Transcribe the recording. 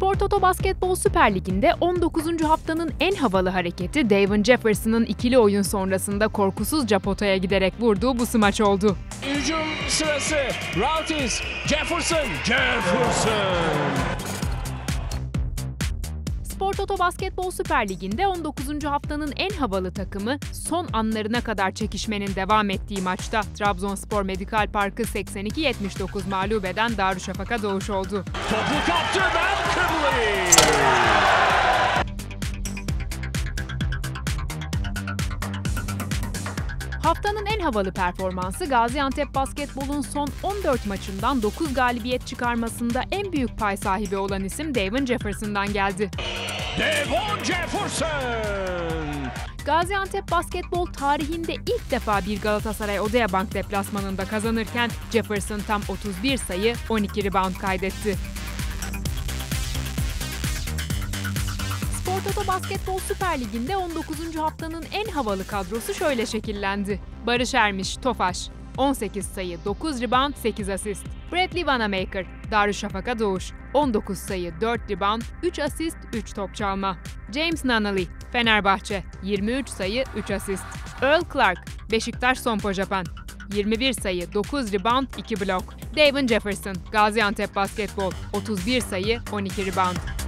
Spor Toto Basketbol Süper Ligi'nde 19. haftanın en havalı hareketi Devin Jefferson'ın ikili oyun sonrasında korkusuzca potaya giderek vurduğu bu smaç oldu. Hücum sırası Rautis, Jefferson. Spor Toto Basketbol Süper Ligi'nde 19. haftanın en havalı takımı son anlarına kadar çekişmenin devam ettiği maçta Trabzonspor Medikal Park'ı 82-79 mağlup eden Darüşşafaka Doğuş oldu. Topu kaptı Malcolmly. Haftanın en havalı performansı Gaziantep Basketbol'un son 14 maçından 9 galibiyet çıkarmasında en büyük pay sahibi olan isim Devin Jefferson'dan geldi. Devin Jefferson! Gaziantep Basketbol tarihinde ilk defa bir Galatasaray Odeabank deplasmanında kazanırken Jefferson tam 31 sayı, 12 rebound kaydetti. Spor Toto Basketbol Süper Ligi'nde 19. haftanın en havalı kadrosu şöyle şekillendi. Barış Ermiş, Tofaş, 18 sayı, 9 rebound, 8 asist. Bradley Vanamaker, Darüşşafaka Doğuş, 19 sayı, 4 rebound, 3 asist, 3 top çalma. James Nunnally, Fenerbahçe, 23 sayı, 3 asist. Earl Clark, Beşiktaş Sompo Japan, 21 sayı, 9 rebound, 2 blok. Devin Jefferson, Gaziantep Basketbol, 31 sayı, 12 rebound.